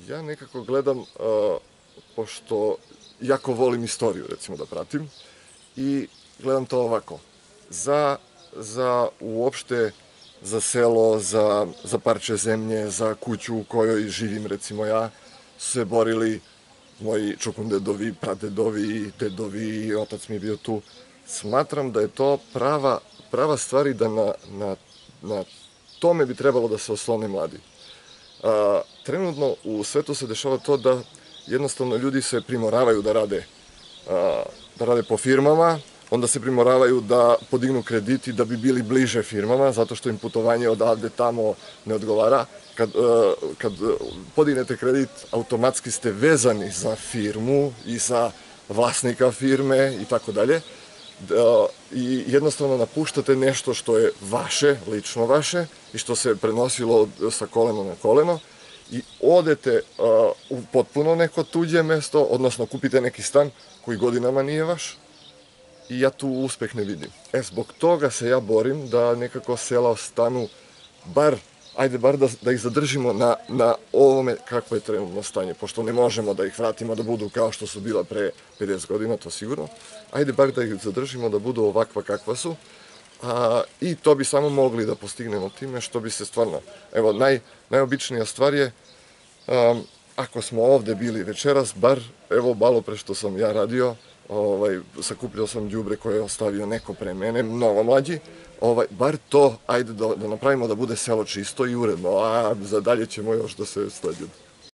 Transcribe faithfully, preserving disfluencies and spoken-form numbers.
Ja nekako gledam, uh, pošto jako volim istoriju, recimo, da pratim, i gledam to ovako. Za, za uopšte, za selo, za, za parče zemlje, za kuću u kojoj živim, recimo ja, su se borili moji čukundedovi, pradedovi, dedovi, otac mi je bio tu. Smatram da je to prava, prava stvar i da na, na, na tome bi trebalo da se oslone mladi. A, trenutno u svetu se dešava to da jednostavno ljudi se primoravaju da rade, a, da rade po firmama, onda se primoravaju da podignu krediti da bi bili bliže firmama, zato što im putovanje odavde tamo ne odgovara. Kad, kad podignete kredit, automatski ste vezani za firmu i za vlasnika firme i tako dalje. I jednostavno napuštate nešto što je vaše, lično vaše, i što se prenosilo sa kolena na koleno, i odete u potpuno neko tuđe mesto, odnosno kupite neki stan koji godinama nije vaš, i ja tu uspeh ne vidim. E, zbog toga se ja borim da nekako sela ostanu, bar, ajde bar da, da ih zadržimo na, na ovome kakvo je trenutno stanje, pošto ne možemo da ih vratimo da budu kao što su bila pre pedeset godina, to sigurno. Ajde bar da ih zadržimo da budu ovakva kakva su, a, i to bi samo mogli da postignemo time što bi se stvarno, evo, naj, najobičnija stvar je, um, ako smo ovde bili večeras, bar, evo, malo pre što sam ja radio, ovaj, sakupljao sam đubre koje je ostavio neko pre mene, mnogo mlađi, ovaj, bar to, ajde da, da napravimo da bude selo čisto i uredno, a za dalje ćemo još da se slađemo.